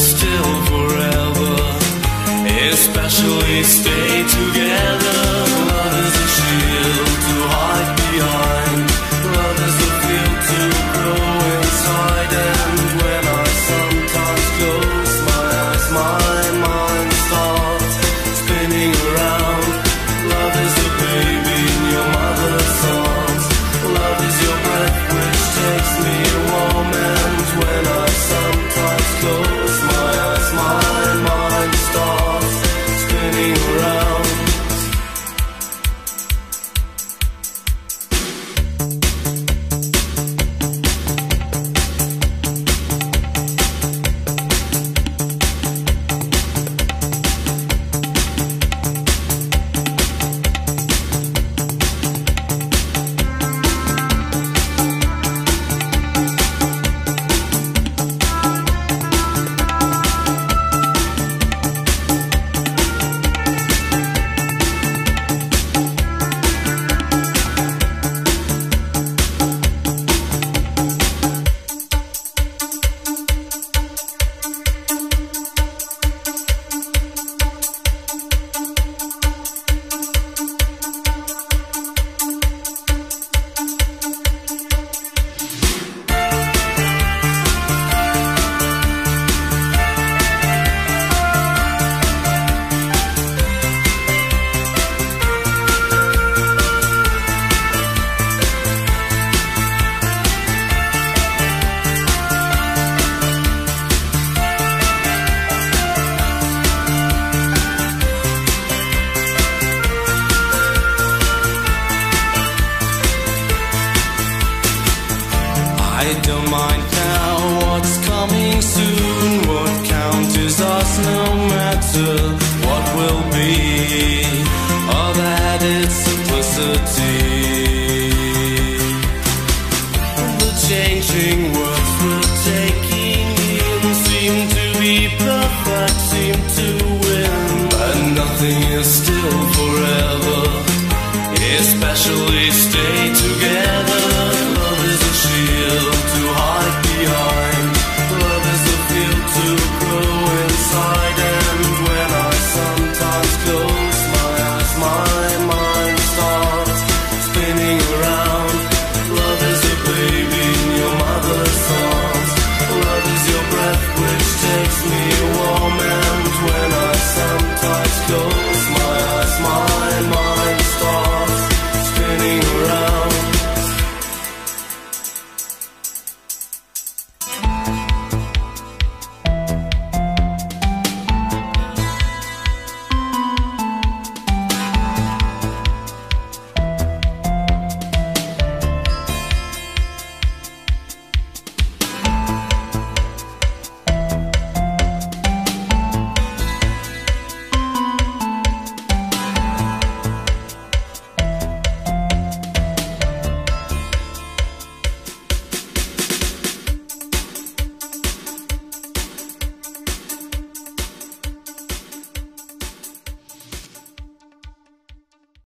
still forever, especially stay together. Love is a shield to hide behind. Love is the field to grow inside. And when I sometimes close my eyes, my mind starts spinning around. Love is the baby in your mother's arms. Love is your breath which takes me a moment. When I sometimes close my eyes, my mind starts spinning around. I don't mind now what's coming soon. What counts is us, no matter what will be. All that is simplicity. The changing words we're taking in seem to be perfect, seem to win. And nothing is still forever, especially stay together. Love is a shield to hide behind. Love is a field to grow inside. And when I sometimes close my eyes, my mind starts spinning around. Love is a baby in your mother's arms. Love is your breath which takes me a warm